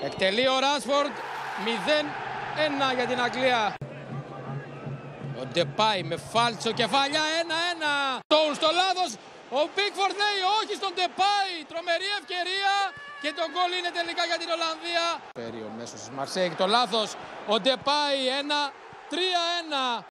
Εκτελεί ο Ράσφορντ, 0-1 για την Αγγλία. Ο Ντεπάι με φάλτσο, κεφαλιά, 1-1. Τόουν στο λάθος, ο Πίκφορντ λέει όχι στον Ντεπάι. Τρομερή ευκαιρία και το γκολ είναι τελικά για την Ολλανδία. Φέρει ο μέσος της Μαρσέικ το λάθος, ο Ντεπάι 1-3-1.